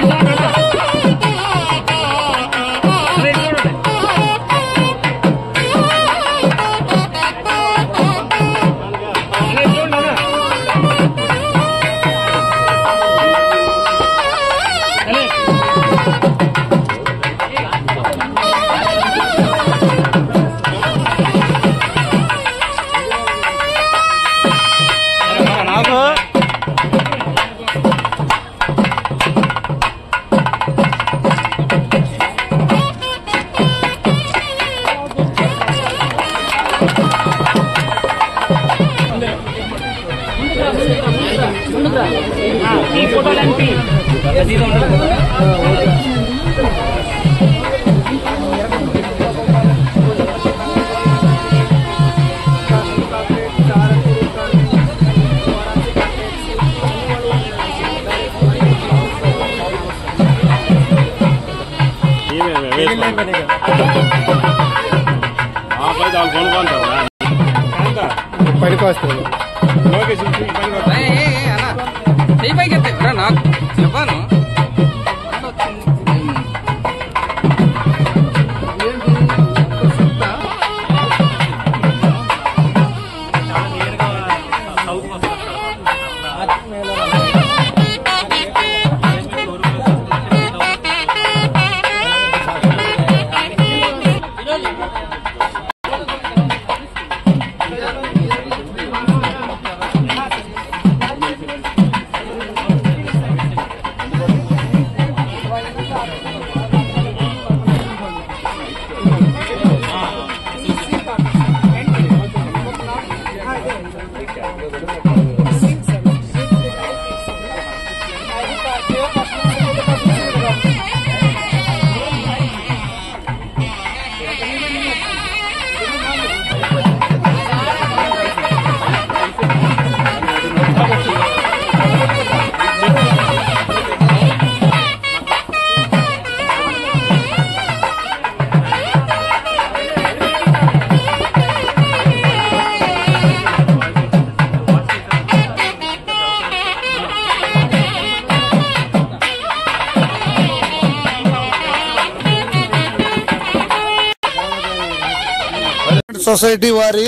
Society వారి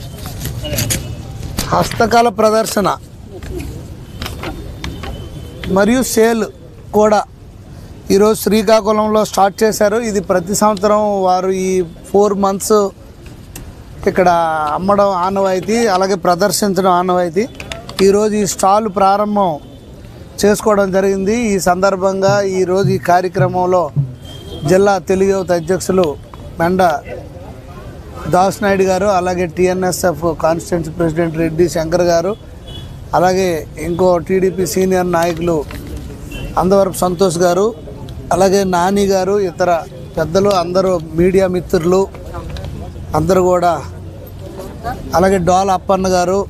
హస్తకళ ప్రదర్శన మరియు సేల్ కూడా ఈరోజు శ్రీకాకుళంలో స్టార్ట్ చేశారు. ఇది ప్రతి సంవత్సరం వారు ఈ 4 months ఇక్కడ అమ్మడం ఆనవాయితీ, అలాగే ప్రదర్శించడం ఆనవాయితీ. ఈరోజు ఈ స్టాల్ ప్రారంభం చేసుకోవడం జరిగింది. ఈ సందర్భంగా ఈరోజు ఈ కార్యక్రమంలో జిల్లా తెలుగు యువత అధ్యక్షులు మెండ దాస్ నాయుడు గారు, అలాగే TNSF constituency president Reddy Shankar garu, అలాగే ఇంకో టీడీపీ సీనియర్ నాయకులు అందవరపు సంతోష్ గారు, అలాగే నాని గారు, ఇతర పెద్దలు అందరూ, మీడియా మిత్రులు అందరూ కూడా, అలాగే డోల అప్పన్న గారు,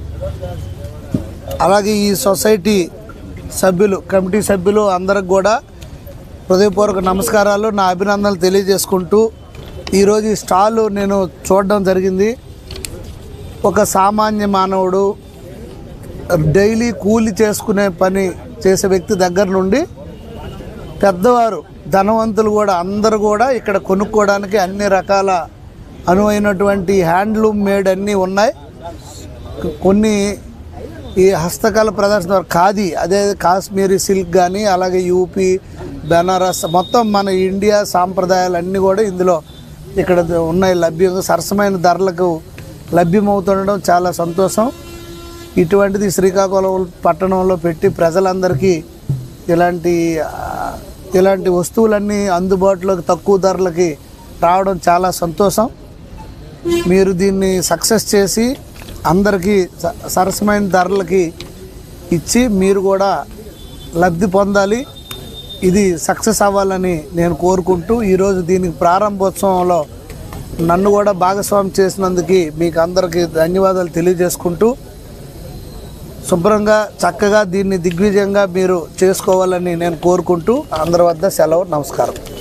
అలాగే ఈ సొసైటీ సభ్యులు, కమిటీ సభ్యులు అందరికి కూడా హృదయపూర్వక నమస్కారాలు, నా అభినందనలు తెలియజేసుకుంటూ ఈరోజు ఈ స్టాల్ నేను చూడడం జరిగింది. ఒక సామాన్య మానవుడు డైలీ కూలి చేసుకునే పని చేసే వ్యక్తి దగ్గర నుండి పెద్దవారు, ధనవంతులు కూడా అందరూ కూడా ఇక్కడ కొనుక్కోవడానికి అన్ని రకాల అనువైనటువంటి హ్యాండ్లూమ్ మేడ్ అన్నీ ఉన్నాయి. కొన్ని ఈ హస్తకళ ప్రదర్శన ఖాదీ, అదే కాశ్మీరీ సిల్క్ కానీ, అలాగే యూపీ, బెనారస్, మొత్తం మన ఇండియా సాంప్రదాయాలు అన్నీ కూడా ఇందులో ఇక్కడ ఉన్నాయి. లభ్యంగా సరసమైన ధరలకు లభ్యమవుతుండడం చాలా సంతోషం. ఇటువంటిది శ్రీకాకుళం పట్టణంలో పెట్టి ప్రజలందరికీ ఇలాంటి వస్తువులన్నీ అందుబాటులోకి తక్కువ ధరలకి రావడం చాలా సంతోషం. మీరు దీన్ని సక్సెస్ చేసి అందరికీ సరసమైన ధరలకి ఇచ్చి మీరు కూడా లబ్ధి పొందాలి. ఇది సక్సెస్ అవ్వాలని నేను కోరుకుంటూ ఈరోజు దీనికి ప్రారంభోత్సవంలో నన్ను కూడా భాగస్వామి చేసినందుకు మీకు అందరికీ ధన్యవాదాలు తెలియజేసుకుంటూ, శుభ్రంగా చక్కగా దీన్ని దిగ్విజయంగా మీరు చేసుకోవాలని నేను కోరుకుంటూ అందరి వద్ద సెలవు. నమస్కారం.